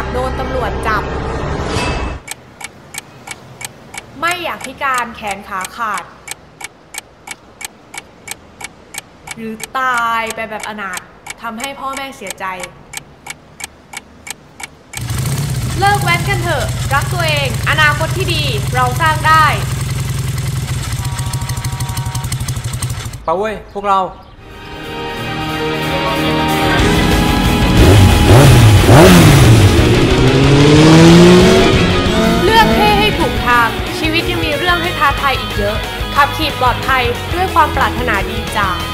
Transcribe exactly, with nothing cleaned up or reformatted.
โดนตำรวจจับไม่อยากพิการแขนขาขาดหรือตายไปแบบอนาถทำให้พ่อแม่เสียใจเลิกแว้นกันเถอะรักตัวเองอนาคตที่ดีเราสร้างได้ไปเว้ยพวกเราเลือกเท่ให้ถูกทางชีวิตยังมีเรื่องให้ท้าทายอีกเยอะขับขี่ปลอดภัยด้วยความปรารถนาดีจาก